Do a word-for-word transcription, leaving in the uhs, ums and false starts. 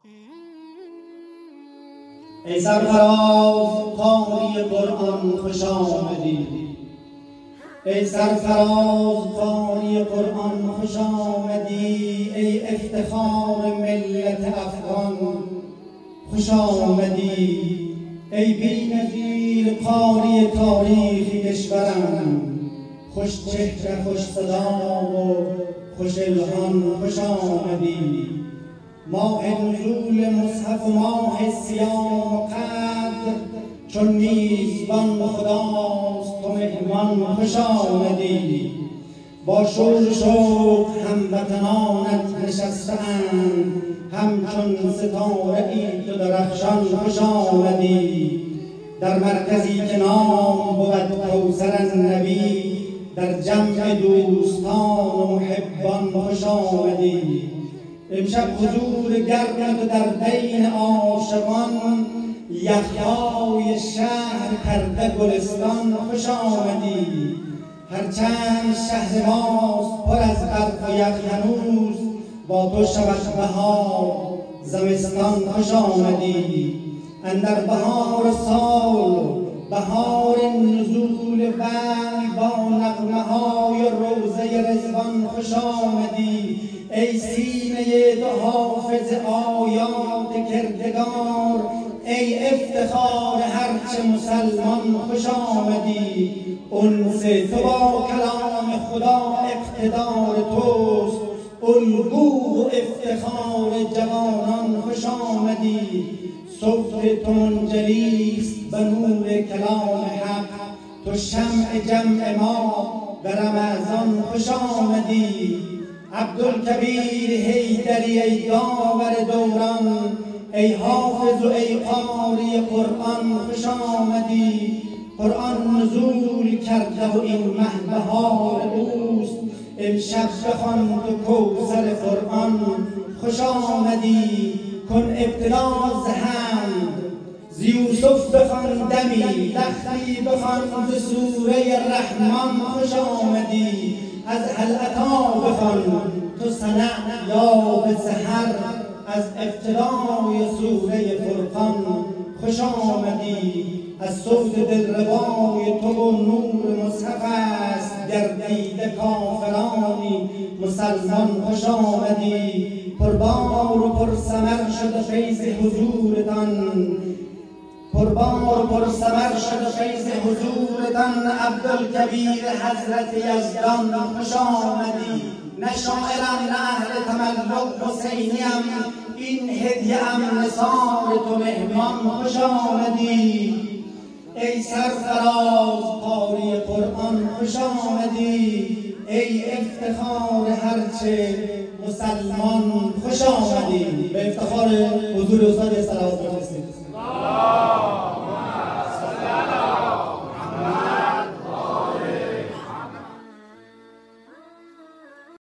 ای سرفراز قاری قرآن خوش آمدی، ای سرفراز قاری قرآن خوش آمدی، ای افتخار ملت افغان خوش آمدی، ای بی‌نظیر قاری تاریخ کشورم، خوش چهره خوش صدا و خوش الهام خوش آمدی. ماه نزول مصحف و ماه صیام و قدر چون میزبان خداست تو مهمان خوش آمدی. با شور شوق هموطنانت نشسته‌اند همچون ستاره ای تو درخشان خوش آمدی. در مرکزی که نام بود کوثر النبی، در جمع دوستان و محبان خوش آمدی. امشب حضور گرمت و در بین عاشقان، یخهای شهر کرده گلستان خوش آمدی. هرچند شهر ماست پر از برف و یخ هنوز، با تو شود بهار زمستان خوش آمدی. اندر بهار سال بهار نزول وحی با نغمه های روضه رضوان خوش آمدی. ای سینه دو حافظ آیات کردگار، ای افتخار هرچه مسلمان خوش آمدی. انس تو با کلام خدا اقتدار توست، الگو و افتخار جوانان خوش آمدی. صبح تو منجلیست به نور کلام حق، تو شمع جمع ما به رمضان خوش آمدی. عبدالکبیر حیدری ای داور دوران، ای حافظ و ای قاری قرآن خوش آمدی. قرآن نزول کرده و این مه بهار اوست، امشب بخوان تو کوثر قرآن خوش آمدی. کن ابتلا ز حمد ز یوسف بخوان دمی، لختی بخوان ز سوره رحمان خوش آمدی. از هل اتی بخوان تو سنع یا به سحر، از ابتدای سوره فرقان خوش آمدی. از صوت دلربای تو و نور مصحف است گردیده کافرانی مسلمان خوش آمدی. پربار و پرثمر شده فیض حضورتان، پربار و پرثمر شده فیض حضورتان. عبدالکبیر حضرت یزدان خوش آمدی. نه شاعرم نه اهل تملق حسینیم، این هدیه ام نثار تو مهمان خوش آمدی. ای سرفراز قاری قرآن خوش آمدی، ای افتخار هرچه مسلمان خوش آمدی. به افتخار حضور استاد صلوات بفرستید.